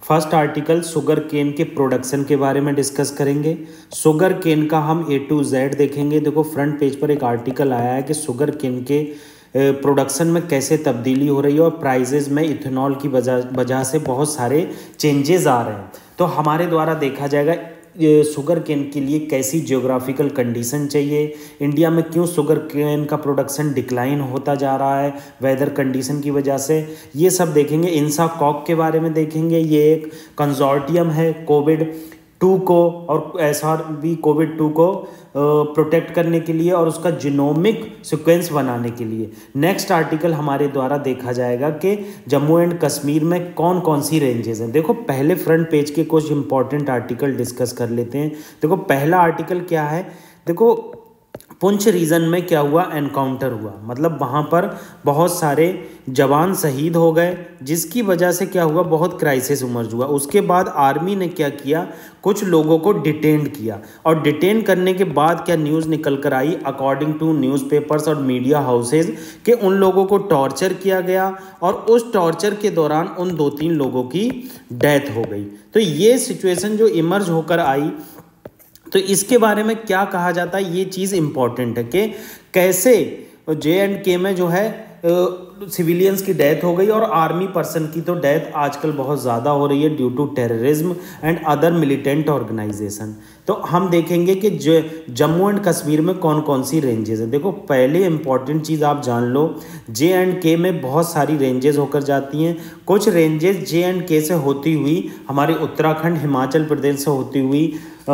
First article sugar cane के production के बारे में डिस्कस करेंगे। शुगर केन का हम A to Z देखेंगे। देखो फ्रंट पेज पर एक आर्टिकल आया है कि शुगर केन के प्रोडक्शन में कैसे तब्दीली हो रही है और प्राइजेज में इथेनॉल की वजह से बहुत सारे चेंजेस आ रहे हैं। तो हमारे द्वारा देखा जाएगा शुगर केन के लिए कैसी जियोग्राफिकल कंडीशन चाहिए, इंडिया में क्यों शुगर केन का प्रोडक्शन डिक्लाइन होता जा रहा है वेदर कंडीशन की वजह से, ये सब देखेंगे। इंसाकॉक के बारे में देखेंगे। ये एक कंसोर्टियम है कोविड-2 को और SRB कोविड-2 को प्रोटेक्ट करने के लिए और उसका जीनोमिक सीक्वेंस बनाने के लिए। नेक्स्ट आर्टिकल हमारे द्वारा देखा जाएगा कि जम्मू एंड कश्मीर में कौन कौन सी रेंजेस हैं। देखो पहले फ्रंट पेज के कुछ इंपॉर्टेंट आर्टिकल डिस्कस कर लेते हैं। देखो पहला आर्टिकल क्या है, देखो पुंछ रीजन में क्या हुआ, एनकाउंटर हुआ, मतलब वहाँ पर बहुत सारे जवान शहीद हो गए, जिसकी वजह से क्या हुआ, बहुत क्राइसिस इमर्ज हुआ। उसके बाद आर्मी ने क्या किया, कुछ लोगों को डिटेन किया और डिटेन करने के बाद क्या न्यूज़ निकल कर आई, अकॉर्डिंग टू न्यूज़पेपर्स और मीडिया हाउसेज, कि उन लोगों को टॉर्चर किया गया और उस टॉर्चर के दौरान उन 2-3 लोगों की डेथ हो गई। तो ये सिचुएशन जो इमर्ज होकर आई, तो इसके बारे में क्या कहा जाता है, ये चीज़ इम्पॉर्टेंट है कि कैसे J&K में जो है सिविलियंस की डेथ हो गई और आर्मी पर्सन की तो डेथ आजकल बहुत ज़्यादा हो रही है due to terrorism and other militant organisation. तो हम देखेंगे कि जम्मू एंड कश्मीर में कौन कौन सी रेंजेस हैं। देखो पहले इंपॉर्टेंट चीज़ आप जान लो, J&K में बहुत सारी रेंजेस होकर जाती हैं। कुछ रेंजेस J&K से होती हुई हमारे उत्तराखंड, हिमाचल प्रदेश से होती हुई,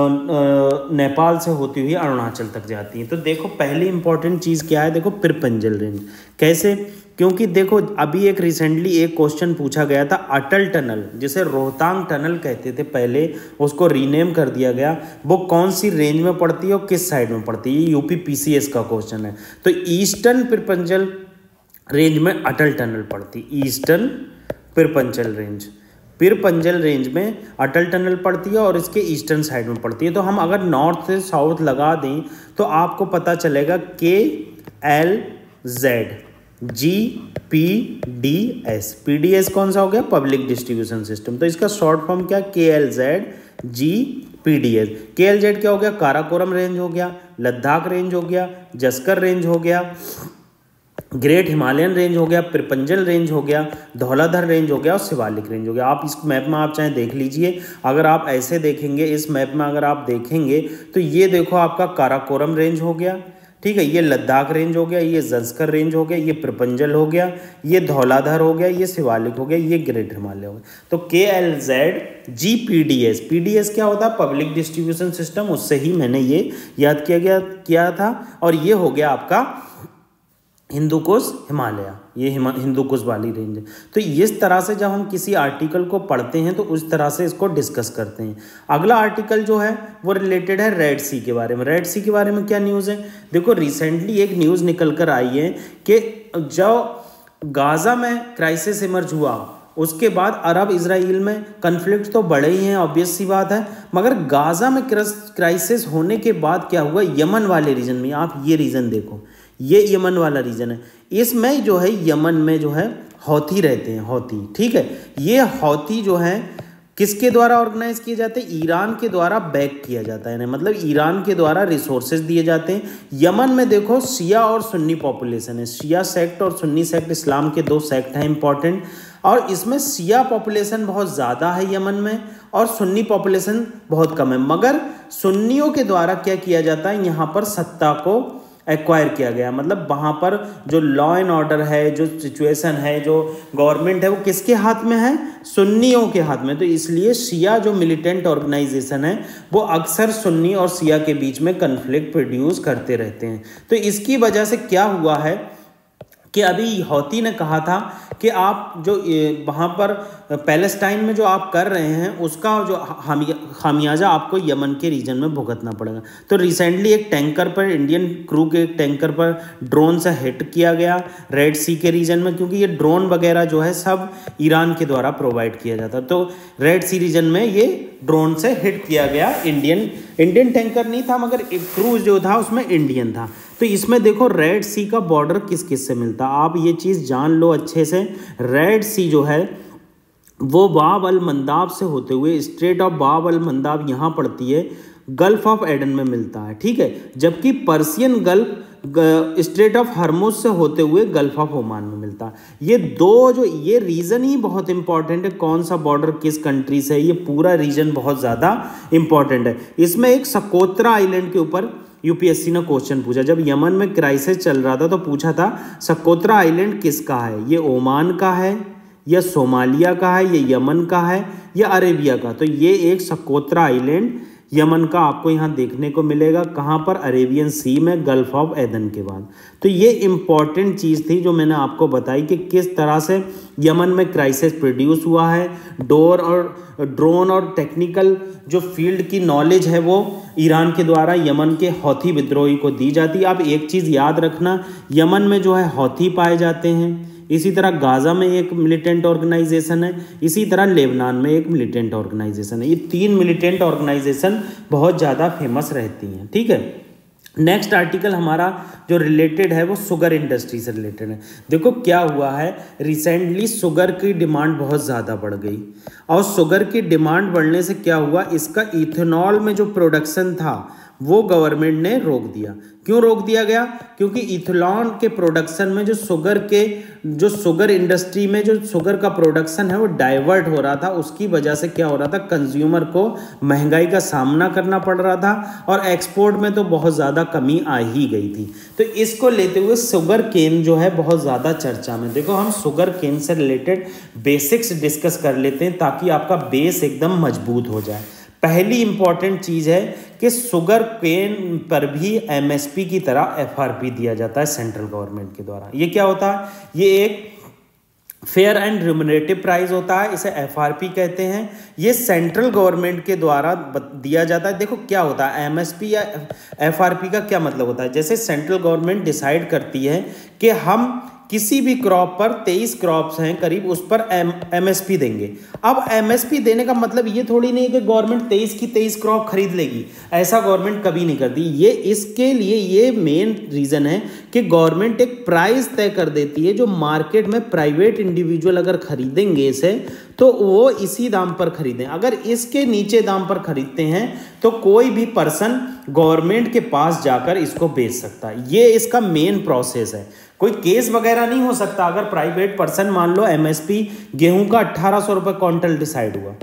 नेपाल से होती हुई अरुणाचल तक जाती हैं। तो देखो पहली इंपॉर्टेंट चीज़ क्या है, देखो पिरपंजल रेंज। कैसे, क्योंकि देखो अभी एक रिसेंटली एक क्वेश्चन पूछा गया था, अटल टनल जिसे रोहतांग टनल कहते थे पहले, उसको रीनेम कर दिया गया, वो कौन सी रेंज में पड़ती है और किस साइड में पड़ती है, ये यूपी PCS का क्वेश्चन है। तो ईस्टर्न पिरपंजल रेंज में अटल टनल पड़ती, ईस्टर्न पिरपंजल रेंज में अटल टनल पड़ती है और इसके ईस्टर्न साइड में पड़ती है। तो हम अगर नॉर्थ से साउथ लगा दें तो आपको पता चलेगा KLZ GPDS। PDS कौन सा हो गया, पब्लिक डिस्ट्रीब्यूशन सिस्टम। तो इसका शॉर्ट फॉर्म क्या, KLZ GPDS। KLZ क्या हो गया, काराकोरम रेंज हो गया, लद्दाख रेंज हो गया, जस्कर रेंज हो गया, ग्रेट हिमालयन रेंज हो गया, पिरपंजल रेंज हो गया, धौलाधर रेंज हो गया और शिवालिक रेंज हो गया। आप इस मैप में आप चाहे देख लीजिए, अगर आप ऐसे देखेंगे इस मैप में, अगर आप देखेंगे तो ये देखो आपका काराकोरम रेंज हो गया, ठीक है, ये लद्दाख रेंज हो गया, ये जस्कर रेंज हो गया, ये पिरपंजल हो गया, ये धौलाधर हो गया, ये शिवालिक हो गया, ये ग्रेट हिमालय हो गया। तो KLZ GPDS, PDS क्या होता है, पब्लिक डिस्ट्रीब्यूशन सिस्टम, उससे ही मैंने ये याद किया था। और ये हो गया आपका हिंदुकुश हिमालय, ये हिंदुकुश वाली रेंज है। तो इस तरह से जब हम किसी आर्टिकल को पढ़ते हैं तो उस तरह से इसको डिस्कस करते हैं। अगला आर्टिकल जो है वो रिलेटेड है रेड सी के बारे में। रेड सी के बारे में क्या न्यूज़ है, देखो रिसेंटली एक न्यूज़ निकल कर आई है कि जो गाज़ा में क्राइसिस इमर्ज हुआ, उसके बाद अरब इजराइल में कन्फ्लिक्ट तो बढ़े ही हैं, ऑब्वियस सी बात है, मगर गाज़ा में क्राइसिस होने के बाद क्या हुआ, यमन वाले रीजन में, आप ये रीजन देखो, ये यमन वाला रीजन है, इसमें जो है यमन में जो है हौथी रहते हैं, हौथी, ठीक है। ये हौथी जो है किसके द्वारा ऑर्गेनाइज किए जाते हैं, ईरान के द्वारा बैक किया जाता है, मतलब ईरान के द्वारा रिसोर्सेज दिए जाते हैं। यमन में देखो शिया और सुन्नी पॉपुलेशन है, शिया सेक्ट और सुन्नी सेक्ट, इस्लाम के 2 सेक्ट हैं इंपॉर्टेंट, और इसमें शिया पॉपुलेशन बहुत ज़्यादा है यमन में और सुन्नी पॉपुलेशन बहुत कम है। मगर सुन्नियों के द्वारा क्या किया जाता है, यहाँ पर सत्ता को एक्वायर किया गया, मतलब वहाँ पर जो लॉ एंड ऑर्डर है, जो सिचुएशन है, जो गवर्नमेंट है, वो किसके हाथ में है, सुन्नियों के हाथ में। तो इसलिए शिया जो मिलिटेंट ऑर्गेनाइजेशन है वो अक्सर सुन्नी और शिया के बीच में कन्फ्लिक्ट प्रोड्यूस करते रहते हैं। तो इसकी वजह से क्या हुआ है कि अभी हौती ने कहा था कि आप जो वहाँ पर पैलेस्टाइन में जो आप कर रहे हैं उसका जो खामियाजा आपको यमन के रीजन में भुगतना पड़ेगा। तो रिसेंटली एक टैंकर पर, इंडियन क्रू के एक टैंकर पर ड्रोन से हिट किया गया रेड सी के रीजन में, क्योंकि ये ड्रोन वगैरह जो है सब ईरान के द्वारा प्रोवाइड किया जाता। तो रेड सी रीजन में ये ड्रोन से हिट किया गया, इंडियन टैंकर नहीं था मगर एक क्रू जो था उसमें इंडियन था। तो इसमें देखो रेड सी का बॉर्डर किस किस से मिलता है, आप ये चीज़ जान लो अच्छे से। रेड सी जो है वो बाब अल मंदाब से होते हुए, स्ट्रेट ऑफ बाब अल मंदाब यहाँ पड़ती है, गल्फ ऑफ एडन में मिलता है, ठीक है। जबकि Persian Gulf strait of Hormuz से होते हुए गल्फ ऑफ ओमान में मिलता है। ये दो जो ये रीजन ही बहुत इंपॉर्टेंट है, कौन सा बॉर्डर किस कंट्री से है, ये पूरा रीजन बहुत ज़्यादा इंपॉर्टेंट है। इसमें एक सकोत्रा आइलैंड के ऊपर यूपीएससी ने क्वेश्चन पूछा, जब यमन में क्राइसिस चल रहा था तो पूछा था सकोत्रा आइलैंड किसका है, ये ओमान का है या सोमालिया का है, ये यमन का है या अरेबिया का। तो ये एक सकोत्रा आइलैंड यमन का आपको यहाँ देखने को मिलेगा, कहाँ पर, अरेबियन सी में, गल्फ ऑफ एदन के बाद। तो ये इम्पॉर्टेंट चीज़ थी जो मैंने आपको बताई कि किस तरह से यमन में क्राइसिस प्रोड्यूस हुआ है। ड्रोन और टेक्निकल जो फील्ड की नॉलेज है वो ईरान के द्वारा यमन के हौथी विद्रोही को दी जाती है। आप एक चीज़ याद रखना, यमन में जो है हौथी पाए जाते हैं, इसी तरह गाज़ा में एक मिलिटेंट ऑर्गेनाइजेशन है, इसी तरह लेबनान में एक मिलिटेंट ऑर्गेनाइजेशन है। ये 3 मिलिटेंट ऑर्गेनाइजेशन बहुत ज़्यादा फेमस रहती हैं, ठीक है। नेक्स्ट आर्टिकल हमारा जो रिलेटेड है वो शुगर इंडस्ट्री से रिलेटेड है। देखो क्या हुआ है, रिसेंटली शुगर की डिमांड बहुत ज़्यादा बढ़ गई, और शुगर की डिमांड बढ़ने से क्या हुआ, इसका इथेनॉल में जो प्रोडक्शन था वो गवर्नमेंट ने रोक दिया। क्यों रोक दिया गया, क्योंकि इथेनॉल के प्रोडक्शन में जो शुगर इंडस्ट्री में जो शुगर का प्रोडक्शन है वो डाइवर्ट हो रहा था। उसकी वजह से क्या हो रहा था, कंज्यूमर को महंगाई का सामना करना पड़ रहा था, और एक्सपोर्ट में तो बहुत ज़्यादा कमी आ ही गई थी। तो इसको लेते हुए शुगर केन जो है बहुत ज़्यादा चर्चा में। देखो हम शुगर केन से रिलेटेड बेसिक्स डिस्कस कर लेते हैं ताकि आपका बेस एकदम मजबूत हो जाए। पहली इंपॉर्टेंट चीज़ है कि शुगर केन पर भी एमएसपी की तरह एफआरपी दिया जाता है सेंट्रल गवर्नमेंट के द्वारा। ये क्या होता है, ये एक फेयर एंड रिम्यूनरेटिव प्राइस होता है, इसे एफआरपी कहते हैं। ये सेंट्रल गवर्नमेंट के द्वारा दिया जाता है। देखो क्या होता है, एमएसपी या एफआरपी का क्या मतलब होता है, जैसे सेंट्रल गवर्नमेंट डिसाइड करती है कि हम किसी भी क्रॉप पर 23 क्रॉप्स हैं करीब, उस पर एमएसपी देंगे। अब एमएसपी देने का मतलब ये थोड़ी नहीं है कि गवर्नमेंट 23 की 23 क्रॉप खरीद लेगी, ऐसा गवर्नमेंट कभी नहीं करती। ये इसके लिए ये मेन रीज़न है कि गवर्नमेंट एक प्राइस तय कर देती है, जो मार्केट में प्राइवेट इंडिविजुअल अगर खरीदेंगे इसे तो वो इसी दाम पर खरीदें। अगर इसके नीचे दाम पर खरीदते हैं तो कोई भी पर्सन गवर्नमेंट के पास जाकर इसको बेच सकता है। ये इसका मेन प्रोसेस है, कोई केस वगैरह नहीं हो सकता। अगर प्राइवेट पर्सन मान लो एमएसपी गेहूं का 1800 रुपये क्विंटल डिसाइड हुआ,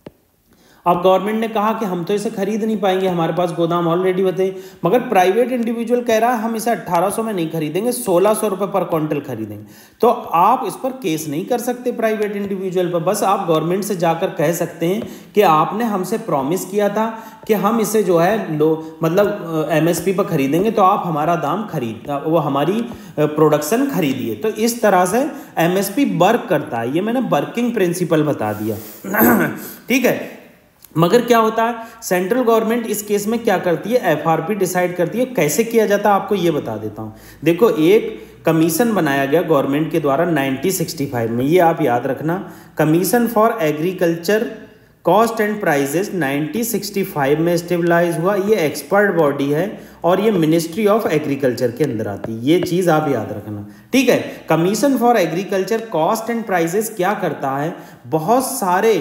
अब गवर्नमेंट ने कहा कि हम तो इसे खरीद नहीं पाएंगे, हमारे पास गोदाम ऑलरेडी बचे, मगर प्राइवेट इंडिविजुअल कह रहा है हम इसे 1800 में नहीं खरीदेंगे, 1600 रुपये पर क्विंटल खरीदेंगे, तो आप इस पर केस नहीं कर सकते प्राइवेट इंडिविजुअल पर। बस आप गवर्नमेंट से जाकर कह सकते हैं कि आपने हमसे प्रॉमिस किया था कि हम इसे जो है मतलब एमएसपी पर खरीदेंगे, तो आप हमारा दाम वो हमारी प्रोडक्शन खरीदिए। तो इस तरह से एमएसपी वर्क करता है, ये मैंने वर्किंग प्रिंसिपल बता दिया ठीक है। मगर क्या होता है, सेंट्रल गवर्नमेंट इस केस में क्या करती है, एफआरपी डिसाइड करती है। कैसे किया जाता है आपको ये बता देता हूँ। देखो एक कमीशन बनाया गया गवर्नमेंट के द्वारा 1965 में, ये आप याद रखना, commission for agriculture cost and prices 1965 में स्टेबलाइज हुआ। ये एक्सपर्ट बॉडी है और ये मिनिस्ट्री ऑफ एग्रीकल्चर के अंदर आती है, ये चीज़ आप याद रखना, ठीक है। Commission for agriculture cost and prices क्या करता है, बहुत सारे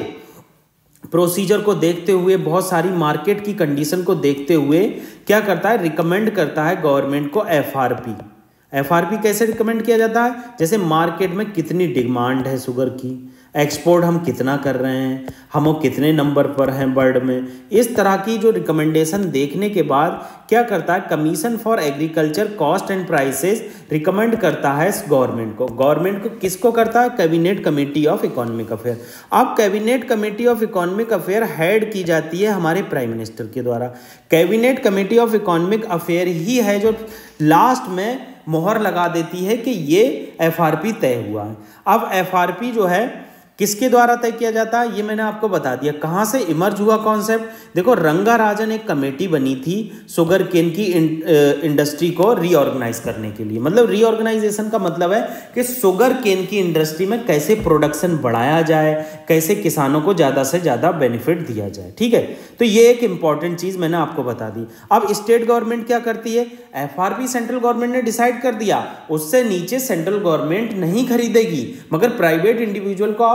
प्रोसीजर को देखते हुए, बहुत सारी मार्केट की कंडीशन को देखते हुए क्या करता है, रिकमेंड करता है गवर्नमेंट को एफआरपी। एफआरपी कैसे रिकमेंड किया जाता है, जैसे मार्केट में कितनी डिमांड है शुगर की, एक्सपोर्ट हम कितना कर रहे हैं, हम कितने नंबर पर हैं वर्ल्ड में, इस तरह की जो रिकमेंडेशन देखने के बाद क्या करता है, commission for agriculture cost and prices recommend करता है गवर्नमेंट को। गवर्नमेंट को किसको करता है, cabinet committee of economic affair. अब cabinet committee of economic affair head की जाती है हमारे प्राइम मिनिस्टर के द्वारा। Cabinet committee of economic affair ही है जो लास्ट में मोहर लगा देती है कि ये एफआरपी तय हुआ है। अब एफआरपी जो है किसके द्वारा तय किया जाता है, ये मैंने आपको बता दिया। कहाँ से इमर्ज हुआ कॉन्सेप्ट, देखो रंगाराजन एक कमेटी बनी थी शुगर केन की इंडस्ट्री को रीऑर्गेनाइज करने के लिए। मतलब रीऑर्गेनाइजेशन का मतलब है कि शुगर केन की इंडस्ट्री में कैसे प्रोडक्शन बढ़ाया जाए, कैसे किसानों को ज़्यादा से ज़्यादा बेनिफिट दिया जाए, ठीक है। तो ये एक इंपॉर्टेंट चीज़ मैंने आपको बता दी। अब स्टेट गवर्नमेंट क्या करती है, एफआरपी सेंट्रल गवर्नमेंट ने डिसाइड कर दिया, उससे नीचे सेंट्रल गवर्नमेंट नहीं खरीदेगी, मगर प्राइवेट इंडिविजुअल को आप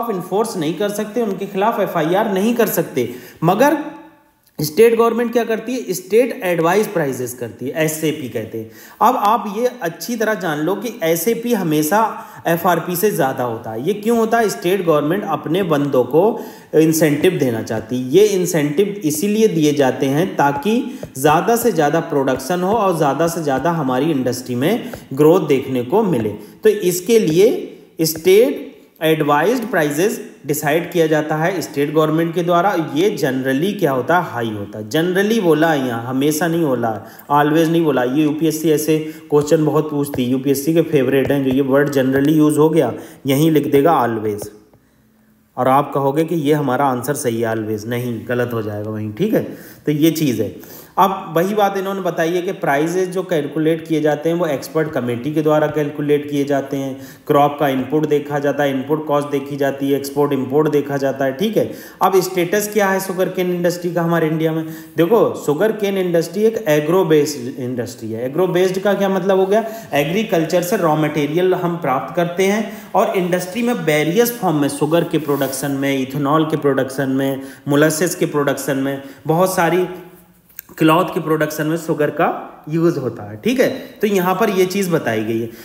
खिलाफ इन्फोर्स नहीं कर सकते, उनके खिलाफ एफआईआर नहीं कर सकते, मगर स्टेट गवर्नमेंट क्या करती है, स्टेट एडवाइस प्राइसेस करती है, एसएपी कहते हैं। अब आप ये अच्छी तरह जान लो कि एसएपी हमेशा एफआरपी से ज़्यादा होता है। ये क्यों होता है? स्टेट गवर्नमेंट अपने बंदों को इंसेंटिव देना चाहती है। ये इंसेंटिव इसीलिए दिए जाते हैं ताकि ज़्यादा से ज़्यादा प्रोडक्शन हो और ज़्यादा से ज़्यादा हमारी इंडस्ट्री में ग्रोथ देखने को मिले। तो इसके लिए स्टेट एडवाइज्ड प्राइजेस डिसाइड किया जाता है स्टेट गवर्नमेंट के द्वारा। ये जनरली क्या होता है, हाई होता है। जनरली बोला है यहाँ, हमेशा नहीं बोला, ऑलवेज नहीं बोला। ये यूपीएससी ऐसे क्वेश्चन बहुत पूछती है, यूपीएससी के फेवरेट हैं जो ये वर्ड जनरली यूज हो गया, यहीं लिख देगा ऑलवेज, और आप कहोगे कि ये हमारा आंसर सही है, ऑलवेज नहीं, गलत हो जाएगा वहीं। ठीक है, तो ये चीज़ है। अब वही बात इन्होंने बताई है कि प्राइजेज जो कैलकुलेट किए जाते हैं वो एक्सपर्ट कमेटी के द्वारा कैलकुलेट किए जाते हैं। क्रॉप का इनपुट देखा जाता है, इनपुट कॉस्ट देखी जाती है, एक्सपोर्ट इंपोर्ट देखा जाता है। ठीक है, अब स्टेटस क्या है शुगर केन इंडस्ट्री का हमारे इंडिया में? देखो, शुगर केन इंडस्ट्री एक एग्रो बेस्ड इंडस्ट्री है। एग्रो बेस्ड का क्या मतलब हो गया? एग्रीकल्चर से रॉ मटेरियल हम प्राप्त करते हैं और इंडस्ट्री में वेरियस फॉर्म में, शुगर के प्रोडक्शन में, इथेनॉल के प्रोडक्शन में, मोलासेस के प्रोडक्शन में, बहुत सारी क्लॉथ के प्रोडक्शन में शुगर का यूज होता है। ठीक है, तो यहाँ पर ये चीज़ बताई गई है।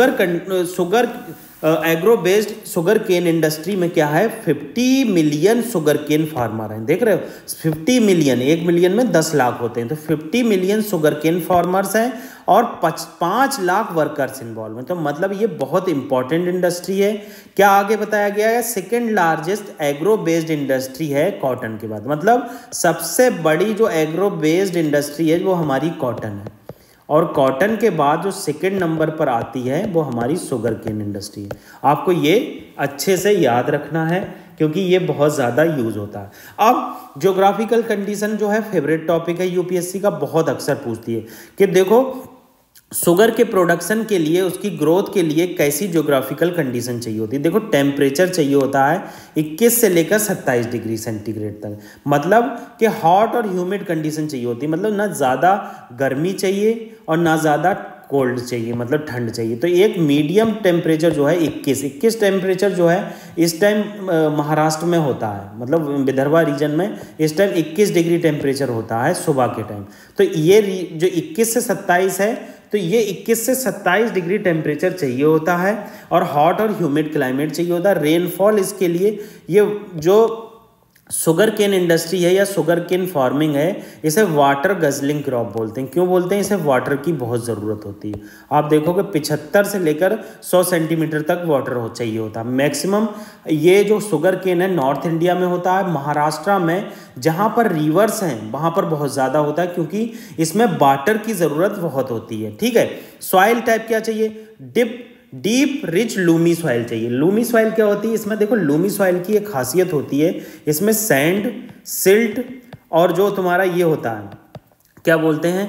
Sugar agro based sugar cane industry में क्या है, 50 मिलियन शुगर केन फार्मर हैं। देख रहे हो, 50 मिलियन, 1 मिलियन में 10 लाख होते हैं, तो 50 मिलियन शुगर केन फार्मर्स हैं और 5 लाख वर्कर्स इन्वॉल्व हैं। तो मतलब ये बहुत इंपॉर्टेंट इंडस्ट्री है। क्या आगे बताया गया है? Second largest agro based industry है कॉटन के बाद। मतलब सबसे बड़ी जो एग्रो बेस्ड इंडस्ट्री है वो हमारी कॉटन है, और कॉटन के बाद जो सेकंड नंबर पर आती है वो हमारी शुगर केन इंडस्ट्री है। आपको ये अच्छे से याद रखना है क्योंकि ये बहुत ज़्यादा यूज़ होता है। अब ज्योग्राफिकल कंडीशन जो है फेवरेट टॉपिक है यूपीएससी का, बहुत अक्सर पूछती है कि देखो शुगर के प्रोडक्शन के लिए, उसकी ग्रोथ के लिए कैसी ज्योग्राफिकल कंडीशन चाहिए होती है। देखो, टेम्परेचर चाहिए होता है 21 से लेकर 27 डिग्री सेंटीग्रेड तक। मतलब कि हॉट और ह्यूमिड कंडीशन चाहिए होती है, मतलब ना ज़्यादा गर्मी चाहिए और ना ज़्यादा कोल्ड चाहिए, मतलब ठंड चाहिए। तो एक मीडियम टेम्परेचर जो है 21 टेम्परेचर जो है इस टाइम महाराष्ट्र में होता है, मतलब विदर्भा रीजन में इस टाइम 21 डिग्री टेम्परेचर होता है सुबह के टाइम। तो ये जो 21 से 27 है, तो ये 21 से 27 डिग्री टेम्परेचर चाहिए होता है और हॉट और ह्यूमिड क्लाइमेट चाहिए होता है। रेनफॉल इसके लिए, ये जो शुगर केन इंडस्ट्री है या शुगर केन फार्मिंग है, इसे वाटर गजलिंग क्रॉप बोलते हैं। क्यों बोलते हैं? इसे वाटर की बहुत ज़रूरत होती है। आप देखोगे 75 से लेकर 100 सेंटीमीटर तक वाटर चाहिए होता है मैक्सिमम। ये जो शुगर केन है नॉर्थ इंडिया में होता है, महाराष्ट्र में जहाँ पर रिवर्स हैं वहाँ पर बहुत ज़्यादा होता है क्योंकि इसमें वाटर की ज़रूरत बहुत होती है। ठीक है, सॉइल टाइप क्या चाहिए? डीप रिच लूमी सॉइल चाहिए। लूमी सॉइल क्या होती है? इसमें देखो, लूमी सॉइल की एक खासियत होती है, इसमें सैंड, सिल्ट और जो तुम्हारा ये होता है क्या बोलते हैं,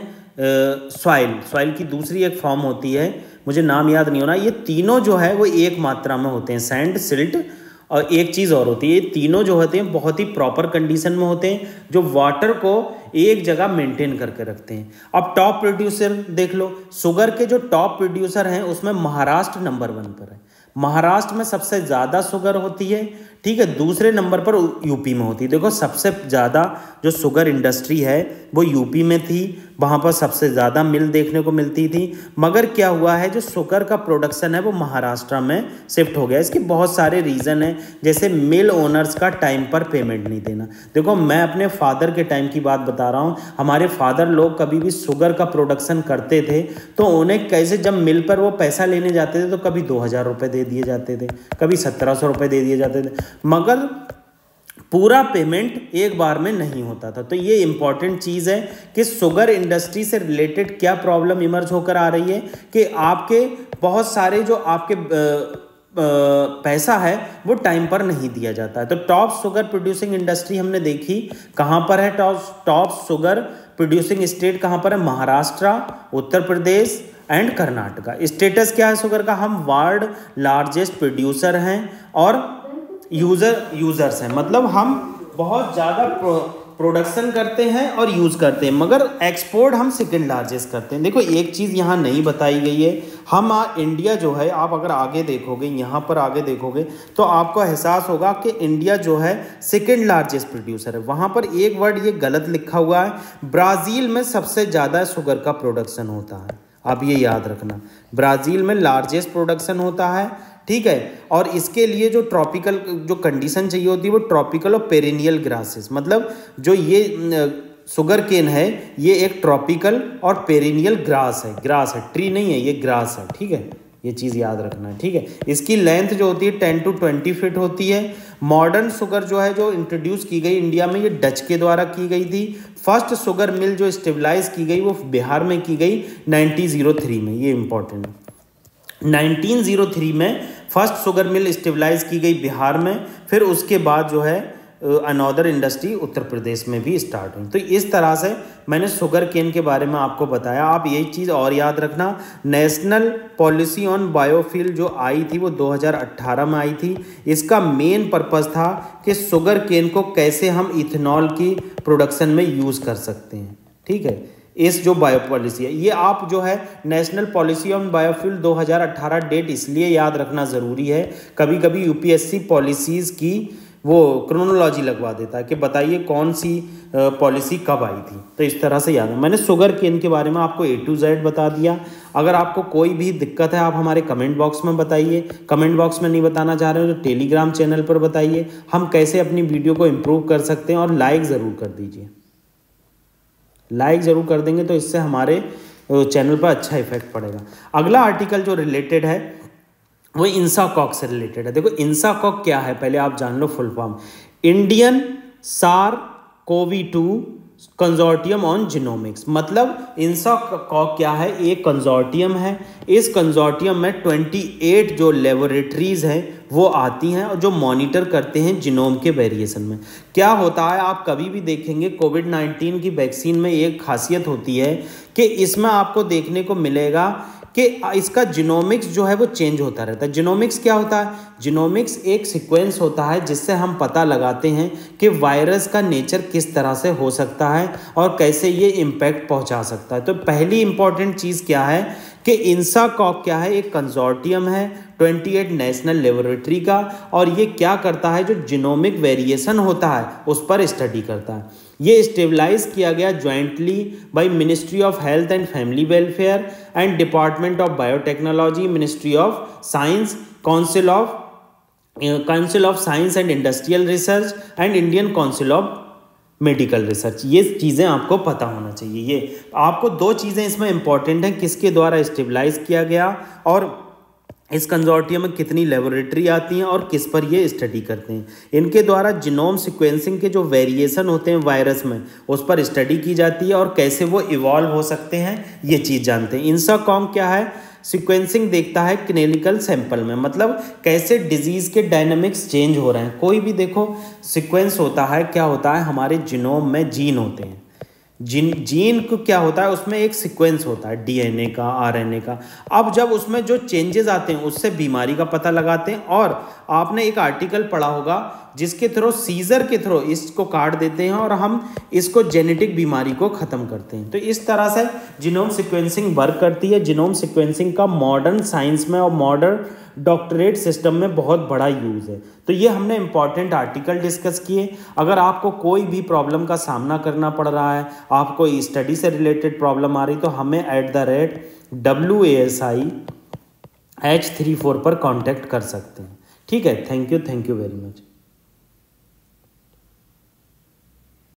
सॉइल की दूसरी एक फॉर्म होती है, मुझे नाम याद नहीं होना, ये तीनों जो है वो एक मात्रा में होते हैं, सैंड, सिल्ट और एक चीज़ और होती है। ये तीनों जो होते हैं बहुत ही प्रॉपर कंडीशन में होते हैं जो वाटर को एक जगह मेंटेन करके रखते हैं। अब टॉप प्रोड्यूसर देख लो, शुगर के जो टॉप प्रोड्यूसर हैं उसमें महाराष्ट्र नंबर 1 पर है। महाराष्ट्र में सबसे ज़्यादा शुगर होती है। ठीक है, दूसरे नंबर पर यूपी में होती है। देखो, सबसे ज़्यादा जो शुगर इंडस्ट्री है वो यूपी में थी, वहाँ पर सबसे ज़्यादा मिल देखने को मिलती थी। मगर क्या हुआ है, जो शुगर का प्रोडक्शन है वो महाराष्ट्र में शिफ्ट हो गया। इसके बहुत सारे रीज़न हैं, जैसे मिल ओनर्स का टाइम पर पेमेंट नहीं देना। देखो, मैं अपने फादर के टाइम की बात बता रहा हूँ। हमारे फादर लोग कभी भी शुगर का प्रोडक्शन करते थे तो उन्हें कैसे, जब मिल पर वो पैसा लेने जाते थे तो कभी 2000 रुपये दे दिए जाते थे, कभी 1700 रुपये दे दिए जाते थे, मगर पूरा पेमेंट एक बार में नहीं होता था। तो ये इंपॉर्टेंट चीज़ है कि शुगर इंडस्ट्री से रिलेटेड क्या प्रॉब्लम इमर्ज होकर आ रही है कि आपके बहुत सारे जो आपके पैसा है वो टाइम पर नहीं दिया जाता है। तो टॉप शुगर प्रोड्यूसिंग इंडस्ट्री हमने देखी कहाँ पर है। टॉप शुगर प्रोड्यूसिंग स्टेट कहाँ पर है? महाराष्ट्र, उत्तर प्रदेश एंड कर्नाटका। स्टेटस क्या है शुगर का? हम वर्ल्ड लार्जेस्ट प्रोड्यूसर हैं और यूजर्स हैं, मतलब हम बहुत ज़्यादा प्रोडक्शन करते हैं और यूज़ करते हैं, मगर एक्सपोर्ट हम सेकेंड लार्जेस्ट करते हैं। देखो एक चीज़ यहाँ नहीं बताई गई है, हम इंडिया जो है, आप अगर आगे देखोगे, यहाँ पर आगे देखोगे तो आपको एहसास होगा कि इंडिया जो है सेकेंड लार्जेस्ट प्रोड्यूसर है। वहाँ पर एक वर्ड ये गलत लिखा हुआ है, ब्राज़ील में सबसे ज़्यादा शुगर का प्रोडक्शन होता है। आप ये याद रखना, ब्राज़ील में लार्जेस्ट प्रोडक्शन होता है, ठीक है। और इसके लिए जो ट्रॉपिकल जो कंडीशन चाहिए होती है वो ट्रॉपिकल और पेरिनियल ग्रासेस, मतलब जो ये शुगर केन है ये एक ट्रॉपिकल और पेरिनियल ग्रास है, ट्री नहीं है, ये ग्रास है, ठीक है। ये चीज़ याद रखना है, ठीक है। इसकी लेंथ जो होती है 10 to 20 फीट होती है। मॉडर्न शुगर जो है जो इंट्रोड्यूस की गई इंडिया में, ये डच के द्वारा की गई थी। फर्स्ट शुगर मिल जो स्टेबलाइज की गई वो बिहार में की गई 1903 में, ये इंपॉर्टेंट है। 1903 में फर्स्ट शुगर मिल स्टेबलाइज की गई बिहार में, फिर उसके बाद जो है अनदर इंडस्ट्री उत्तर प्रदेश में भी स्टार्ट हुई। तो इस तरह से मैंने शुगर केन के बारे में आपको बताया। आप यही चीज़ और याद रखना, नेशनल पॉलिसी ऑन बायोफ्यूल जो आई थी वो 2018 में आई थी। इसका मेन पर्पस था कि शुगर केन को कैसे हम इथेनॉल की प्रोडक्शन में यूज़ कर सकते हैं, ठीक है। इस जो बायो पॉलिसी है ये आप जो है national policy on biofuel 2018 date इसलिए याद रखना ज़रूरी है, कभी कभी यूपीएससी पॉलिसीज़ की वो क्रोनोलॉजी लगवा देता है कि बताइए कौन सी पॉलिसी कब आई थी, तो इस तरह से याद है। मैंने शुगर केन के बारे में आपको A to Z बता दिया। अगर आपको कोई भी दिक्कत है आप हमारे कमेंट बॉक्स में बताइए, कमेंट बॉक्स में नहीं बताना चाह रहे हो तो टेलीग्राम चैनल पर बताइए, हम कैसे अपनी वीडियो को इम्प्रूव कर सकते हैं। और लाइक ज़रूर कर दीजिए, लाइक ज़रूर कर देंगे तो इससे हमारे चैनल पर अच्छा इफेक्ट पड़ेगा। अगला आर्टिकल जो रिलेटेड है वो इंसाकॉक से रिलेटेड है। देखो इंसाकॉक क्या है पहले आप जान लो full form, Indian SARS-CoV-2 consortium on genomics. मतलब इंसाकॉक क्या है, एक कंजोर्टियम है। इस कंजोर्टियम में 28 जो लेबोरेटरीज हैं वो आती हैं और जो मॉनिटर करते हैं जीनोम के वेरिएशन में। क्या होता है आप कभी भी देखेंगे कोविड-19 की वैक्सीन में एक खासियत होती है कि इसमें आपको देखने को मिलेगा कि इसका जीनोमिक्स जो है वो चेंज होता रहता है। जीनोमिक्स क्या होता है, जीनोमिक्स एक सीक्वेंस होता है जिससे हम पता लगाते हैं कि वायरस का नेचर किस तरह से हो सकता है और कैसे ये इम्पैक्ट पहुंचा सकता है। तो पहली इंपॉर्टेंट चीज़ क्या है कि इंसाकॉक क्या है, एक कंजोर्टियम है 28 नेशनल लेबोरेटरी का, और ये क्या करता है जो जीनोमिक वेरिएशन होता है उस पर स्टडी करता है। ये स्टेबलाइज किया गया jointly by ministry of health and family welfare and department of biotechnology, ministry of science, council of science and industrial research and Indian council of medical research. ये चीज़ें आपको पता होना चाहिए। ये आपको दो चीज़ें इसमें इंपॉर्टेंट हैं, किसके द्वारा स्टेबलाइज किया गया और इस कंजोर्टियम में कितनी लेबोरेटरी आती हैं और किस पर ये स्टडी करते हैं। इनके द्वारा जीनोम सीक्वेंसिंग के जो वेरिएशन होते हैं वायरस में उस पर स्टडी की जाती है और कैसे वो इवॉल्व हो सकते हैं ये चीज़ जानते हैं। इंसाकॉक क्या है, सीक्वेंसिंग देखता है क्लिनिकल सैंपल में, मतलब कैसे डिजीज़ के डायनामिक्स चेंज हो रहे हैं। कोई भी देखो सीक्वेंस होता है, क्या होता है हमारे जीनोम में जीन होते हैं, जीन को क्या होता है उसमें एक सीक्वेंस होता है DNA का, RNA का। अब जब उसमें जो चेंजेस आते हैं उससे बीमारी का पता लगाते हैं। और आपने एक आर्टिकल पढ़ा होगा जिसके थ्रू सीजर के थ्रू इसको काट देते हैं और हम इसको जेनेटिक बीमारी को ख़त्म करते हैं। तो इस तरह से जीनोम सीक्वेंसिंग वर्क करती है। जीनोम सीक्वेंसिंग का मॉडर्न साइंस में और मॉडर्न डॉक्टरेट सिस्टम में बहुत बड़ा यूज़ है। तो ये हमने इंपॉर्टेंट आर्टिकल डिस्कस किए। अगर आपको कोई भी प्रॉब्लम का सामना करना पड़ रहा है, आपको स्टडी से रिलेटेड प्रॉब्लम आ रही, तो हमें @WASI H34 पर कांटेक्ट कर सकते हैं। ठीक है, थैंक यू वेरी मच।